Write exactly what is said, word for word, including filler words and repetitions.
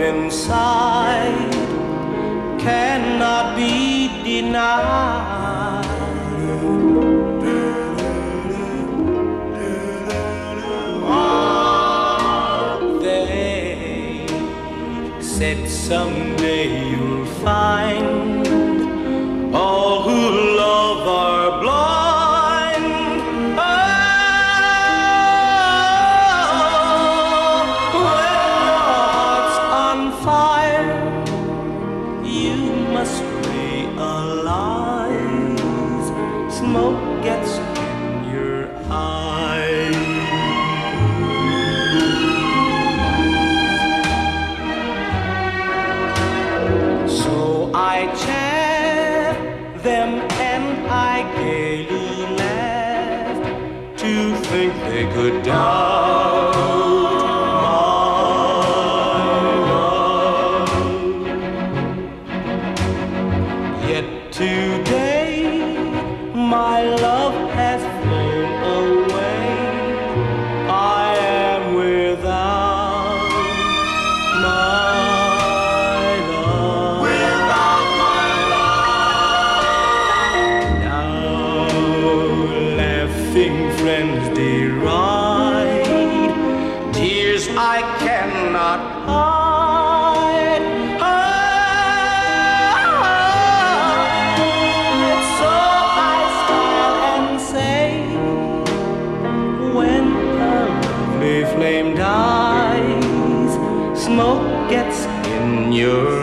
inside cannot be denied. They said someday you'll find all who love are blind. Oh, when your heart's on fire, you must realize smoke gets in your eyes. So I chant them and I gaily laughed to think they could doubt my love. Yet today my love has flown away. I am without my love. Without my love. Now laughing friends deride, tears I cannot hide. hide. So I smile and say, when a lovely flame dies, smoke gets in your